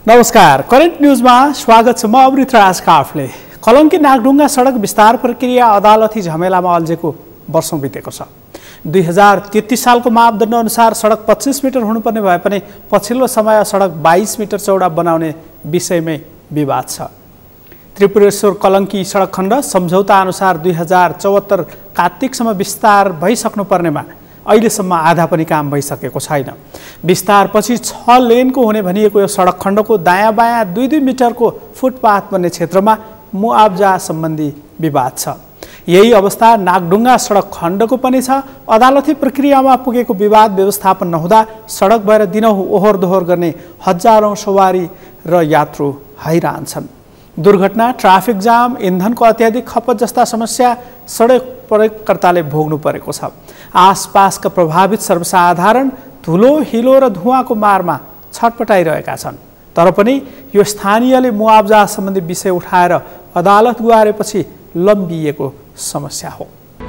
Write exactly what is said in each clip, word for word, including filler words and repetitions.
नमस्कार, करेन्ट न्यूजमा स्वागत छ। म अमृतराज काफले। कलङ्की नागढुङ्गा सडक विस्तार प्रक्रिया अदालती झमेलामा अल्झेको वर्षौं बितेको छ। दुई हजार तेत्तीस सालको मापदण्ड अनुसार सडक पच्चीस मिटर हुनुपर्ने भए पनि पछिल्लो समय सडक बाइस मिटर चौडा बनाउने विषयमै विवाद छ। त्रिपुरेश्वर कलङ्की सडक खण्ड सम्झौता अनुसार दुई हजार चौहत्तर कार्तिकसम्म विस्तार भइसक्नुपर्नेमा अहिलेसम्म आधा पनि काम भइसकेको छैन। विस्तारपछि छ लेनको हुने भनिएको यो सडक खण्डको दायाँ बायाँ दुई दुई मिटरको फुटपाथ बन्ने क्षेत्रमा मुआब्जा सम्बन्धी विवाद छ। यही अवस्था नागढुङ्गा सडक खण्डको पनि छ। अदालती प्रक्रियामा पुगेको विवाद व्यवस्थापन नहुँदा सडक भएर दिनहुँ ओहोर दोहोर गर्ने हजारौं सवारी र यात्रु हैरान छन्। दुर्घटना, ट्राफिक जाम, इन्धनको अत्याधिक खपत जस्ता समस्या सडक प्रयोगकर्ताले भोग्नु परेको छ। आसपासका प्रभावित सर्वसाधारण धुलो, हिलो र धुवाँको मारमा छटपटाइरहेका छन्। तर पनि यो स्थानीयले मुआब्जा सम्बन्धी विषय उठाएर अदालत गुहारेपछि लम्बिएको समस्या हो।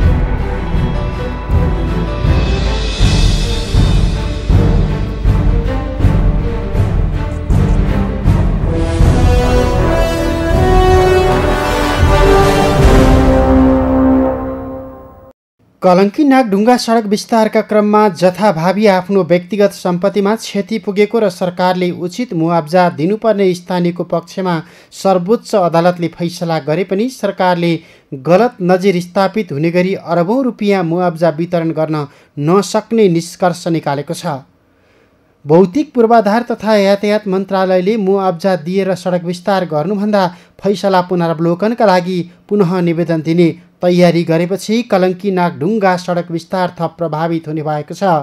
कलङ्की नागढुङ्गा सडक विस्तारका क्रममा जथाभावी आफ्नो व्यक्तिगत सम्पत्तिमा क्षति पुगेको र सरकारले उचित मुआब्जा दिनुपर्ने स्थानीयको पक्षमा सर्वोच्च अदालतले फैसला गरे पनि सरकारले गलत नजिर स्थापित हुने गरी अरबौं रुपियाँ मुआब्जा वितरण गर्न नसक्ने निष्कर्ष निकालेको छ। भौतिक पूर्वाधार तथा यातायात मन्त्रालयले मुआब्जा दिएर सडक विस्तार गर्नुभन्दा फैसला पुनरावलोकनका लागि पुनः निवेदन दिने तयारी गरेपछि कलङ्की नागढुङ्गा सडक विस्तार थप प्रभावित हुने भएको छ।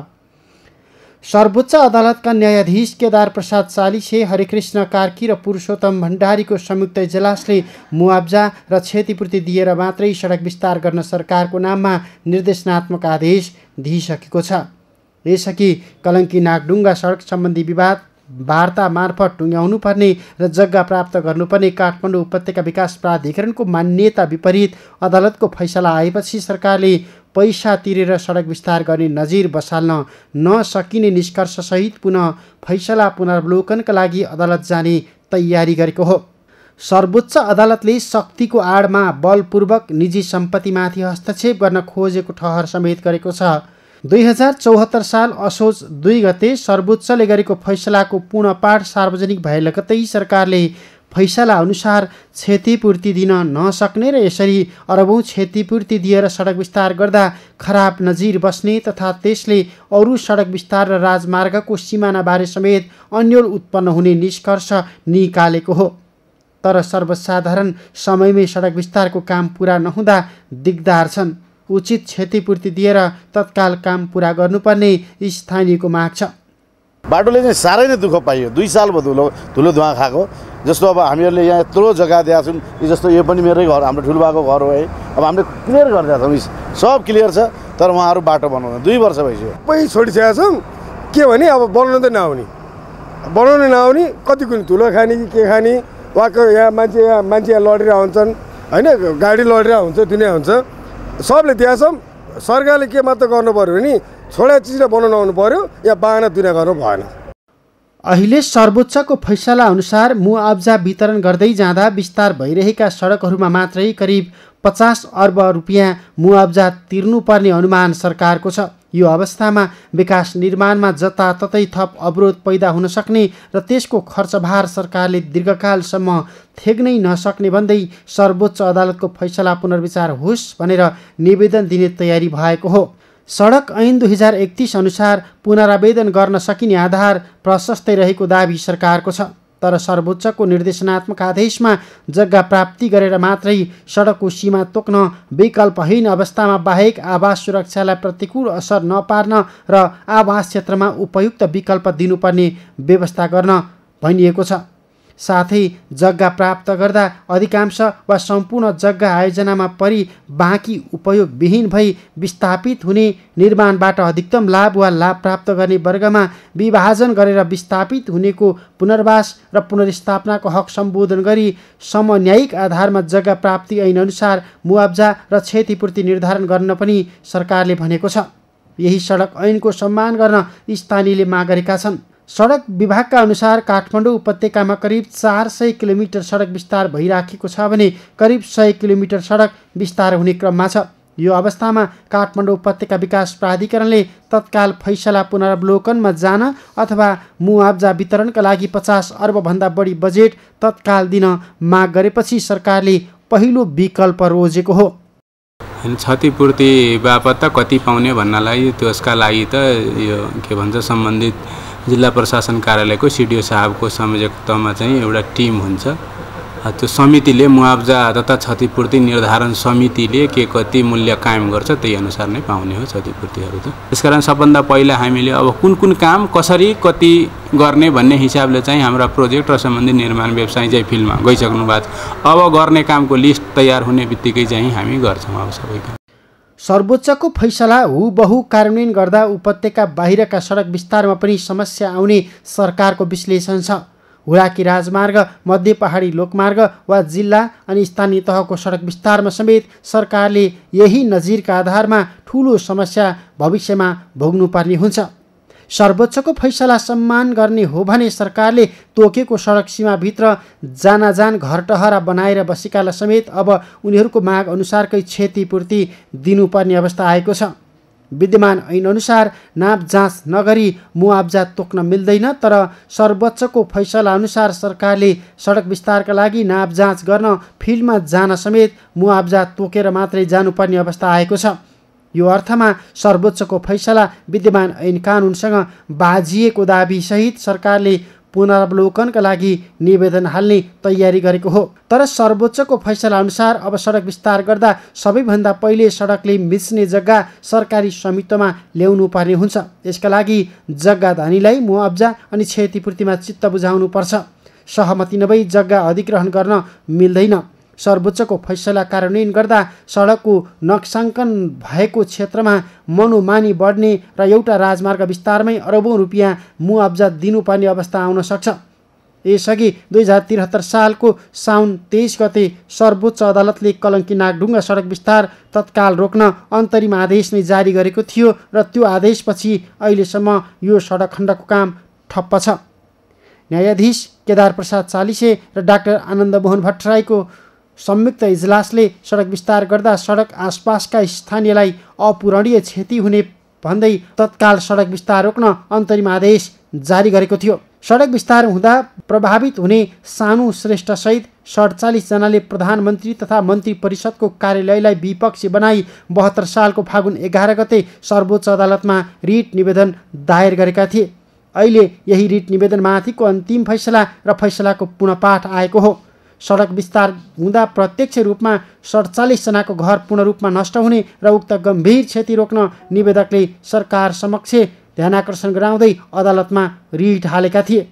सर्वोच्च अदालतका न्यायाधीश केदार प्रसाद चालिसे, हरिकृष्ण कार्की र पुरुषोत्तम भण्डारीको संयुक्त इजलासले मुआब्जा र क्षतिपूर्ति दिएर मात्रै सडक विस्तार गर्न सरकारको नाममा निर्देशनात्मक आदेश दिइसकेको छ। यसअघि कलङ्की नागढुङ्गा सडक सम्बन्धी विवाद वार्ता मार्फत टुङ्ग्याउनु पर्ने र जग्गा प्राप्त गर्नुपर्ने काठमाडौँ उपत्यका विकास प्राधिकरणको मान्यता विपरीत अदालतको फैसला आएपछि सरकारले पैसा तिरेर सडक विस्तार गर्ने नजिर बसाल्न नसकिने निष्कर्षसहित पुनः फैसला पुनरावलोकनका लागि अदालत जाने तयारी गरेको हो। सर्वोच्च अदालतले शक्तिको आडमा बलपूर्वक निजी सम्पत्तिमाथि हस्तक्षेप गर्न खोजेको ठहर समेत गरेको छ। दुई हजार चौहत्तर साल असोज दुई गते सर्वोच्चले गरेको फैसलाको पूर्ण पाठ सार्वजनिक भए लगत्तै सरकारले फैसला अनुसार क्षतिपूर्ति दिन नसक्ने र यसरी अरबौं क्षतिपूर्ति दिएर सडक विस्तार गर्दा खराब नजिर बस्ने तथा त्यसले अरू सडक विस्तार र राजमार्गको सिमानाबारे समेत अन्यल उत्पन्न हुने निष्कर्ष निकालेको हो। तर सर्वसाधारण समयमै सडक विस्तारको काम पुरा नहुँदा दिगदार छन्। उचित क्षतिपूर्ति दिएर तत्काल काम पुरा गर्नुपर्ने स्थानीयको माग छ। बाटोले चाहिँ साह्रै नै दुःख पाइयो। दुई साल भयो धुलो धुलो धुवा खाएको। जस्तो अब हामीहरूले यहाँ यत्रो जग्गा दिएको छौँ। जस्तो यो पनि मेरै घर, हाम्रो ठुलोबाको घर हो है। अब हामीले क्लियर गरिदिएको छौँ, सब क्लियर छ। तर उहाँहरू बाटो बनाउनु दुई वर्ष भइसक्यो। पै छोडिसकेका छौँ। के भने अब बनाउनु त नआउने बनाउनु नआउने कति कुनै धुलो खाने कि के खाने। उहाँको यहाँ मान्छे यहाँ मान्छे यहाँ लडेर हुन्छन् होइन, गाडी लडेर हुन्छ, दुनियाँ हुन्छ। सबले दिएको छौँ। सरकारले के मात्र गर्नु पर्यो भने छोडा चिज बनाउनु आउनु पर्यो, या बाहना दुनियाँ गर्नु भएन। अहिले सर्वोच्चको फैसला अनुसार मुआब्जा वितरण गर्दै जाँदा विस्तार भइरहेका सडकहरूमा मात्रै करिब पचास अर्ब रुपियाँ मुआब्जा तिर्नुपर्ने अनुमान सरकारको छ। यो अवस्थामा विकास निर्माणमा जताततै थप अवरोध पैदा हुन सक्ने र त्यसको खर्चभार सरकारले दीर्घकालसम्म थेग्नै नसक्ने भन्दै सर्वोच्च अदालतको फैसला पुनर्विचार होस् भनेर निवेदन दिने तयारी भएको हो। सडक ऐन दुई हजार एकतिस अनुसार पुनरावेदन गर्न सकिने आधार प्रशस्तै रहेको दाबी सरकारको छ। तर सर्वोच्चको निर्देशनात्मक आदेशमा जग्गा प्राप्ति गरेर मात्रै सडकको सीमा तोक्न विकल्पहीन अवस्थामा बाहेक आवास सुरक्षालाई प्रतिकूल असर नपार्न र आवास क्षेत्रमा उपयुक्त विकल्प दिनुपर्ने व्यवस्था गर्न भनिएको छ। साथै जग्गा प्राप्त गर्दा अधिकांश वा सम्पूर्ण जग्गा आयोजनामा परि बाँकी उपयोगविहीन भई विस्थापित हुने, निर्माणबाट अधिकतम लाभ वा लाभ प्राप्त गर्ने वर्गमा विभाजन गरेर विस्थापित हुनेको पुनर्वास र पुनर्स्थापनाको हक सम्बोधन गरी समन्यायिक आधारमा जग्गा प्राप्ति ऐनअनुसार मुआब्जा र क्षतिपूर्ति निर्धारण गर्न पनि सरकारले भनेको छ। यही सडक ऐनको सम्मान गर्न स्थानीयले माग गरेका छन्। सडक विभागका अनुसार काठमाडौँ उपत्यकामा करिब चार सय किलोमिटर सडक विस्तार भइराखेको छ भने करिब सय किलोमिटर सडक विस्तार हुने क्रममा छ। यो अवस्थामा काठमाडौँ उपत्यका विकास प्राधिकरणले तत्काल फैसला पुनरावलोकनमा जान अथवा मुआब्जा वितरणका लागि पचास अर्बभन्दा बढी बजेट तत्काल दिन माग गरेपछि सरकारले पहिलो विकल्प रोजेको हो। क्षतिपूर्ति बापत त कति पाउने भन्नलाई त्यसका लागि त यो के भन्छ सम्बन्धित जिल्ला प्रशासन कार्यालयको सिडिओ साहबको संयोजकत्वमा चाहिँ एउटा टिम हुन्छ। त्यो समितिले मुआब्जा तथा क्षतिपूर्ति निर्धारण समितिले के कति मूल्य कायम गर्छ त्यही अनुसार नै पाउने हो क्षतिपूर्तिहरू त। त्यसकारण सबभन्दा पहिला हामीले अब कुन कुन काम कसरी कति गर्ने भन्ने हिसाबले चाहिँ हाम्रा प्रोजेक्ट र सम्बन्धित निर्माण व्यवसाय चाहिँ फिल्डमा गइसक्नु भएको छ। अब गर्ने कामको लिस्ट तयार हुने बित्तिकै चाहिँ हामी गर्छौँ अब सबै काम। सर्वोच्चको फैसला हुबहु कार्यान्वयन गर्दा उपत्यका बाहिरका सडक विस्तारमा पनि समस्या आउने सरकारको विश्लेषण छ। हुलाकी राजमार्ग, मध्य पहाडी लोकमार्ग वा जिल्ला अनि स्थानीय तहको सडक विस्तारमा समेत सरकारले यही नजिरका आधारमा ठूलो समस्या भविष्यमा भोग्नुपर्ने हुन्छ। सर्वोच्चको फैसला सम्मान गर्ने हो भने सरकारले तोकेको सडक सीमाभित्र जानाजान घरटहरा बनाएर बसेकालाई समेत अब उनीहरूको माग अनुसारकै क्षतिपूर्ति दिनुपर्ने अवस्था आएको छ। विद्यमान ऐनअनुसार नाप जाँच नगरी मुआब्जा तोक्न मिल्दैन, तर सर्वोच्चको फैसला अनुसार सरकारले सडक विस्तारका लागि नाप जाँच गर्न फिल्डमा जान समेत मुआब्जा तोकेर मात्रै जानुपर्ने अवस्था आएको छ। यो अर्थमा सर्वोच्चको फैसला विद्यमान ऐन कानुनसँग बाझिएको दाबीसहित सरकारले पुनरावलोकनका लागि निवेदन हाल्ने तयारी गरेको हो। तर सर्वोच्चको फैसला अनुसार अब सडक विस्तार गर्दा सबैभन्दा पहिले सडकले मिच्ने जग्गा सरकारी स्वामित्वमा ल्याउनु पर्ने हुन्छ। यसका लागि जग्गा धनीलाई मुआब्जा अनि क्षतिपूर्तिमा चित्त बुझाउनुपर्छ। सहमति नभई जग्गा अधिग्रहण गर्न मिल्दैन। सर्वोच्चको फैसला कार्यान्वयन गर्दा सडकको नक्साङ्कन भएको क्षेत्रमा मनोमानी बढ्ने र एउटा राजमार्ग विस्तारमै अरबौँ रुपियाँ मुआब्जा दिनुपर्ने अवस्था आउन सक्छ। यसअघि दुई हजार त्रिहत्तर सालको साउन तेइस गते सर्वोच्च अदालतले कलङ्की नागढुङ्गा सडक विस्तार तत्काल रोक्न अन्तरिम आदेश नै जारी गरेको थियो र त्यो आदेशपछि अहिलेसम्म यो सडक खण्डको काम ठप्प छ। न्यायाधीश केदार प्रसाद चालिसे र डाक्टर आनन्द मोहन भट्टराईको संयुक्त इजलासले सडक विस्तार गर्दा सडक आसपासका स्थानीयलाई अपूरणीय क्षति हुने भन्दै तत्काल सडक विस्तार रोक्न अन्तरिम आदेश जारी गरेको थियो। सडक विस्तार हुँदा प्रभावित हुने सानु श्रेष्ठसहित सडचालिस जनाले प्रधानमन्त्री तथा मन्त्री परिषदको कार्यालयलाई विपक्षी बनाई बहत्तर सालको फागुन एघार गते सर्वोच्च अदालतमा रिट निवेदन दायर गरेका थिए। अहिले यही रिट निवेदनमाथिको अन्तिम फैसला र फैसलाको पुनःपाठ आएको हो। सडक विस्तार हुँदा प्रत्यक्ष रूपमा सडचालिस जनाको घर पूर्ण रूपमा नष्ट हुने र उक्त गम्भीर क्षति रोक्न निवेदकले सरकार समक्ष ध्यानाकर्षण गराउँदै अदालतमा रिट हालेका थिए।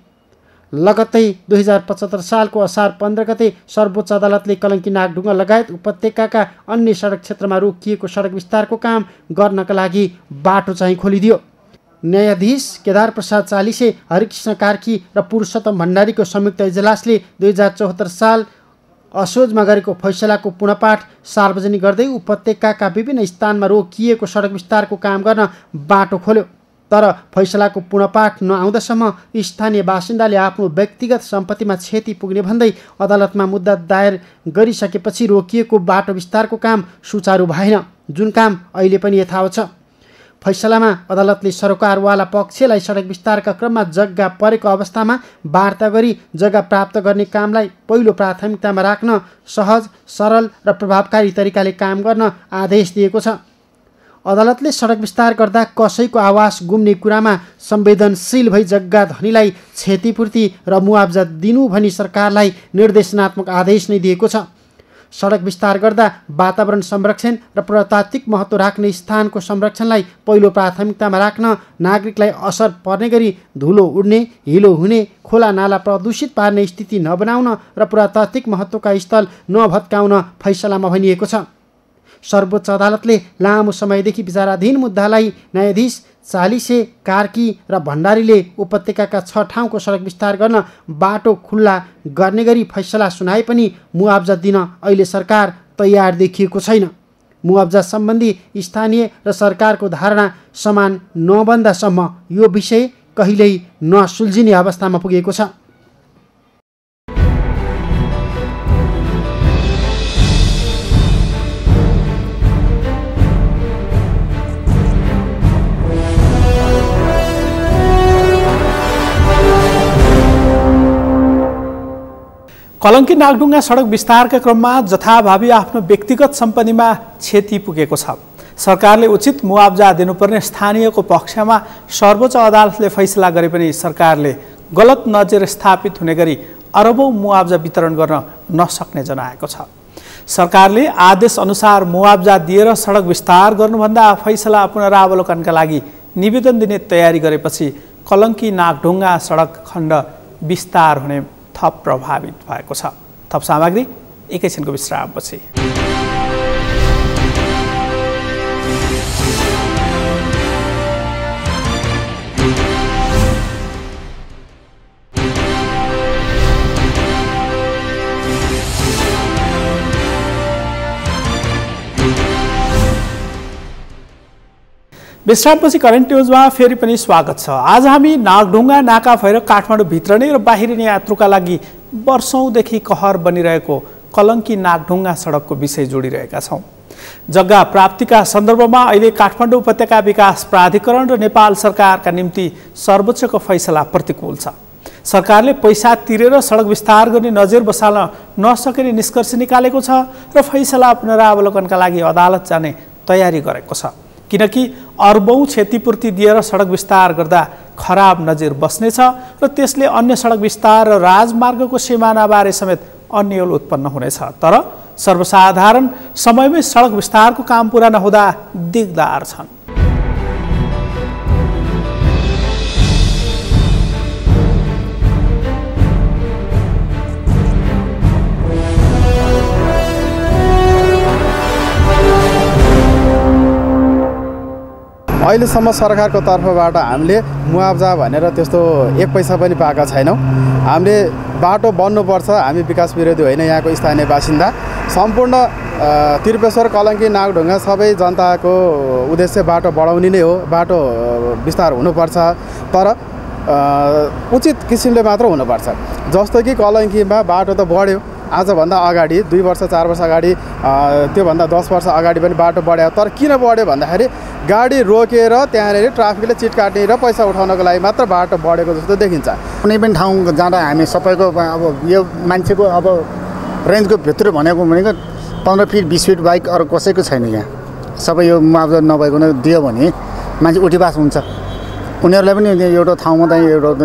लगत्तै दुई हजार पचहत्तर सालको असार पन्ध्र गते सर्वोच्च अदालतले कलङ्की नागढुङ्गा लगायत उपत्यकाका अन्य सडक क्षेत्रमा रोकिएको सडक विस्तारको काम गर्नका लागि बाटो चाहिँ खोलिदियो। न्यायाधीश केदार प्रसाद चालिसे, हरिकृष्ण कार्की र पुरुषोत्तम भण्डारीको संयुक्त इजलासले दुई हजार चौहत्तर साल असोजमा गरेको फैसलाको पुनःपाठ सार्वजनिक गर्दै उपत्यकाका विभिन्न स्थानमा रोकिएको सडक विस्तारको काम गर्न बाटो खोल्यो। तर फैसलाको पुनःपाठ नआउँदासम्म स्थानीय बासिन्दाले आफ्नो व्यक्तिगत सम्पत्तिमा क्षति पुग्ने भन्दै अदालतमा मुद्दा दायर गरिसकेपछि रोकिएको बाटो विस्तारको काम सुचारू भएन, जुन काम अहिले पनि यथावत छ। फैसलामा अदालतले सरकारवाला पक्षलाई सडक विस्तारका क्रममा जग्गा परेको अवस्थामा वार्ता गरी जग्गा प्राप्त गर्ने कामलाई पहिलो प्राथमिकतामा राख्न सहज, सरल र प्रभावकारी तरिकाले काम गर्न आदेश दिएको छ। अदालतले सडक विस्तार गर्दा कसैको आवास गुम्ने कुरामा संवेदनशील भई जग्गा धनीलाई क्षतिपूर्ति र मुआब्जा दिनु भनी सरकारलाई निर्देशनात्मक आदेश नै दिएको छ। सडक विस्तार गर्दा वातावरण संरक्षण र पुरातात्विक महत्त्व राख्ने स्थानको संरक्षणलाई पहिलो प्राथमिकतामा राख्न, नागरिकलाई असर पर्ने गरी धुलो उड्ने, हिलो हुने, खोला नाला प्रदूषित पार्ने स्थिति नबनाउन र पुरातात्विक महत्त्वका स्थल नभत्काउन फैसलामा भनिएको छ। सर्वोच्च अदालतले लामो समयदेखि विचाराधीन मुद्दालाई न्यायाधीश चालिसे, कार्की र भण्डारीले उपत्यकाका छ ठाउँको सडक विस्तार गर्न बाटो खुल्ला गर्ने गरी फैसला सुनाए पनि मुआब्जा दिन अहिले सरकार तयार देखिएको छैन। मुआब्जा सम्बन्धी स्थानीय र सरकारको धारणा समान नबन्दासम्म यो विषय कहिल्यै नसुल्झिने अवस्थामा पुगेको छ। कलङ्की नागढुङ्गा सडक विस्तारका क्रममा जथाभावी आफ्नो व्यक्तिगत सम्पत्तिमा क्षति पुगेको छ। सरकारले उचित मुआब्जा दिनुपर्ने स्थानीयको पक्षमा सर्वोच्च अदालतले फैसला गरे पनि सरकारले गलत नजिर स्थापित हुने गरी अरबौं मुआब्जा वितरण गर्न नसक्ने जनाएको छ। सरकारले आदेश अनुसार मुआब्जा दिएर सडक विस्तार गर्नुभन्दा फैसला पुनरावलोकनका लागि निवेदन दिने तयारी गरेपछि कलङ्की नागढुङ्गा सडक खण्ड विस्तार हुने थप प्रभावित भएको छ। थप सामग्री एकैछिनको विश्रामपछि। विश्रामपछि करेन्ट न्युजमा फेरि पनि स्वागत छ। आज हामी नागढुङ्गा नाका भएर काठमाडौँ भित्र नै र बाहिरिने यात्रुका लागि वर्षौंदेखि कहर बनिरहेको कलङ्की नागढुङ्गा सडकको विषय जोडिरहेका छौँ। जग्गा प्राप्तिका सन्दर्भमा अहिले काठमाडौँ उपत्यका विकास प्राधिकरण र नेपाल सरकारका निम्ति सर्वोच्चको फैसला प्रतिकूल छ। सरकारले पैसा तिरेर सडक विस्तार गर्ने नजिर बसाल्न नसकिने निष्कर्ष निकालेको छ र फैसला पुनरावलोकनका लागि अदालत जाने तयारी गरेको छ। किनकि अर्बौं क्षतिपूर्ति दिएर सडक विस्तार गर्दा खराब नजिर बस्नेछ र त्यसले अन्य सडक विस्तार र राजमार्गको सिमानाबारे समेत अन्यल उत्पन्न हुनेछ। तर सर्वसाधारण समयमै सडक विस्तारको काम पुरा नहुँदा दिगदार छन्। अहिलेसम्म सरकारको तर्फबाट हामीले मुआब्जा भनेर त्यस्तो एक पैसा पनि पाएका छैनौँ। हामीले बाटो बन्नुपर्छ, हामी विकास विरोधी होइन, यहाँको स्थानीय बासिन्दा। सम्पूर्ण त्रिपेश्वर कलङ्की नागढुङ्गा सबै जनताको उद्देश्य बाटो बढाउने नै हो, बाटो विस्तार हुनुपर्छ, तर उचित किसिमले मात्र हुनुपर्छ। जस्तो कि कलङ्कीमा बाटो त बढ्यो, आजभन्दा अगाडि दुई वर्ष चार वर्ष अगाडि त्योभन्दा दस वर्ष अगाडि पनि बाटो बढ्यो। तर किन बढ्यो भन्दाखेरि गाडी रोकेर त्यहाँनिर ट्राफिकले चिट काट्ने र पैसा उठाउनको लागि मात्र बाटो बढेको जस्तो देखिन्छ। कुनै पनि ठाउँ जाँदा हामी सबैको अब यो मान्छेको अब रेन्जको भित्र भनेको भनेको पन्ध्र फिट बिस फिट बाइक अरू कसैको छैन। यहाँ सबै यो मुआब्जा नभएको दियो भने मान्छे उठीबास हुन्छ। उनीहरूलाई पनि एउटा ठाउँमा त एउटा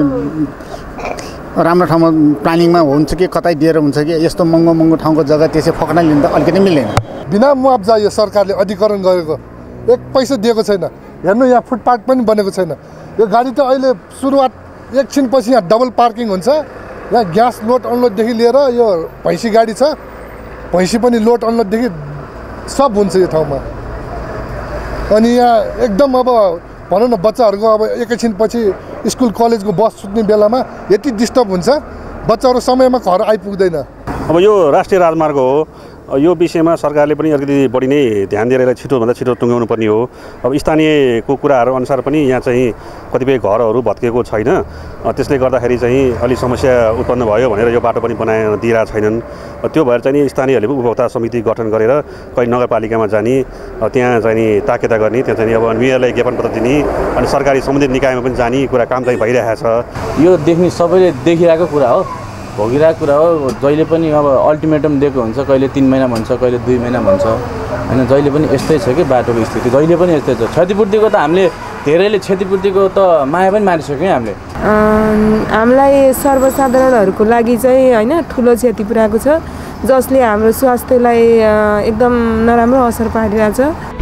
राम्रो ठाउँमा प्लानिङमा हुन्छ कि कतै दिएर हुन्छ कि यस्तो महँगो महँगो ठाउँको जग्गा त्यसै फक्न लिन त अलिकति मिल्दैन। बिना मुआब्जा यो सरकारले अधिकरण गरेको एक पैसा दिएको छैन। हेर्नु यहाँ फुटपाथ पनि बनेको छैन। यो गाडी त अहिले सुरुवात एकछिनपछि यहाँ डबल पार्किङ हुन्छ। यहाँ ग्यास लोड अनलोडदेखि लिएर यो भैँसी गाडी छ, भैँसी पनि लोड अनलोडदेखि सब हुन्छ यो ठाउँमा। अनि यहाँ एकदम अब भनौँ न बच्चाहरूको अब एकैछिनपछि स्कुल कलेजको बस छुट्ने बेलामा यति डिस्टर्ब हुन्छ, बच्चाहरू समयमा घर आइपुग्दैन। अब यो राष्ट्रिय राजमार्ग हो, यो विषयमा सरकारले पनि अलिकति बढी नै ध्यान दिएर यसलाई छिटोभन्दा छिटो टुङ्ग्याउनु पर्ने हो। अब स्थानीयको कुराहरू अनुसार पनि यहाँ चाहिँ कतिपय घरहरू भत्किएको छैन, त्यसले गर्दाखेरि चाहिँ अलिक समस्या उत्पन्न भयो भनेर यो बाटो पनि बनाए दिइरहेको छैनन्। त्यो भएर चाहिँ स्थानीयहरूले उपभोक्ता समिति गठन गरेर कहीँ नगरपालिकामा जाने, त्यहाँ चाहिँ ताकेता गर्ने, त्यहाँ चाहिँ अब मेयरलाई ज्ञापन पत्र दिने, अनि सरकारी सम्बन्धित निकायमा पनि जाने कुरा काम चाहिँ भइरहेको छ। यो देख्ने सबैले देखिरहेको कुरा हो, भोगिरहेको कुरा हो। जहिले पनि अब अल्टिमेटम दिएको हुन्छ, कहिले तिन महिना भन्छ, कहिले दुई महिना भन्छ होइन। जहिले पनि यस्तै छ कि बाटोको स्थिति जहिले पनि यस्तै छ। क्षतिपूर्तिको त हामीले धेरैले क्षतिपूर्तिको त माया पनि मारिसक्यौँ हामीले। हामीलाई सर्वसाधारणहरूको लागि चाहिँ होइन ठुलो क्षति पुऱ्याएको छ, जसले हाम्रो स्वास्थ्यलाई एकदम नराम्रो असर पारिरहेछ।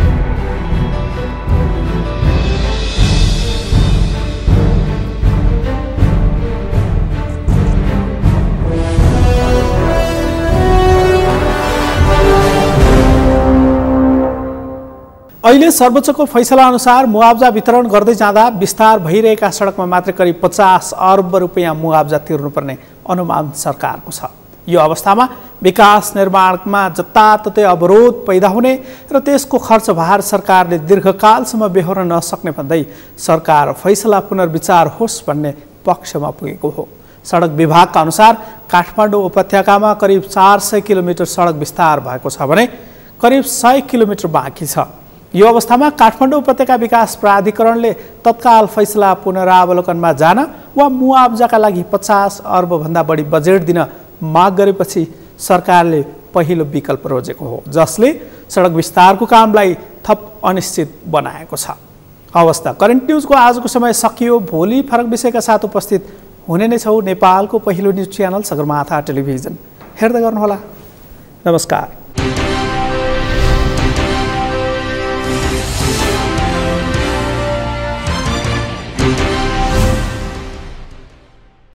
अहिले सर्वोच्चको फैसला अनुसार मुआब्जा वितरण गर्दै जाँदा विस्तार भइरहेका सडकमा मात्र करिब पचास अर्ब रुपियाँ मुआब्जा तिर्नुपर्ने अनुमान सरकारको छ। यो अवस्थामा विकास निर्माणमा जताततै अवरोध पैदा हुने र त्यसको खर्च भार सरकारले दीर्घकालसम्म बेहोर्न नसक्ने भन्दै सरकार फैसला पुनर्विचार होस् भन्ने पक्षमा पुगेको हो। सडक विभागका अनुसार काठमाडौँ उपत्यकामा करिब चार सय किलोमिटर सडक विस्तार भएको छ भने करिब सय किलोमिटर बाँकी छ। यो अवस्थामा काठमाडौँ उपत्यका विकास प्राधिकरणले तत्काल फैसला पुनरावलोकनमा जान वा मुआब्जाका लागि पचास अर्बभन्दा बढी बजेट दिन माग गरेपछि सरकारले पहिलो विकल्प रोजेको हो, जसले सडक विस्तारको कामलाई थप अनिश्चित बनाएको छ। अवस्था करेन्ट न्युजको आजको समय सकियो। भोलि फरक विषयका साथ उपस्थित हुने नै छौँ। नेपालको पहिलो न्युज च्यानल सगरमाथा टेलिभिजन हेर्दै गर्नुहोला। नमस्कार।